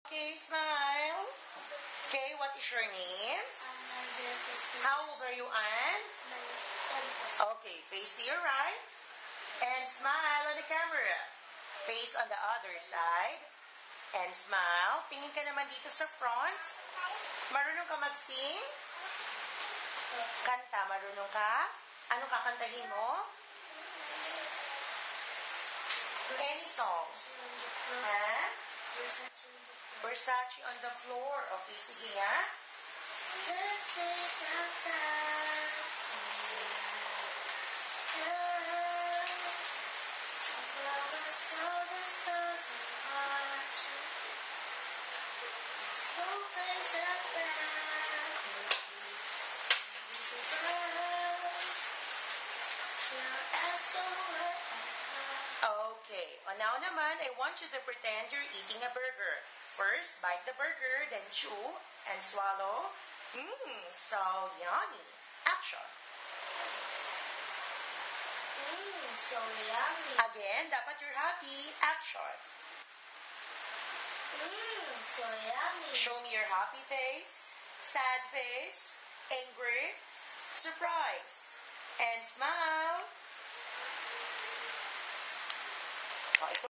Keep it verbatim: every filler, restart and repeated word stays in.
Okay, smile. Okay, what is your name? How old are you, Anne? Okay, face to your right. And smile on the camera. Face on the other side. And smile. Tingin ka naman dito sa front. Marunong ka mag-sing? Kanta, marunong ka? Ano kakantahin mo? Any song. Ha? Versace on the floor. Okay, sige nga. Let's take our time tonight. Above us all the stars are watching. There's no place I'd rather be than to burn. You're asking what I have. Okay. O now naman, I want you to pretend you're eating a burger. First, bite the burger, then chew and swallow. Mmm, so yummy. Action. Mmm, so yummy. Again, dapat you're happy. Action. Mmm, so yummy. Show me your happy face, sad face, angry, surprise, and smile.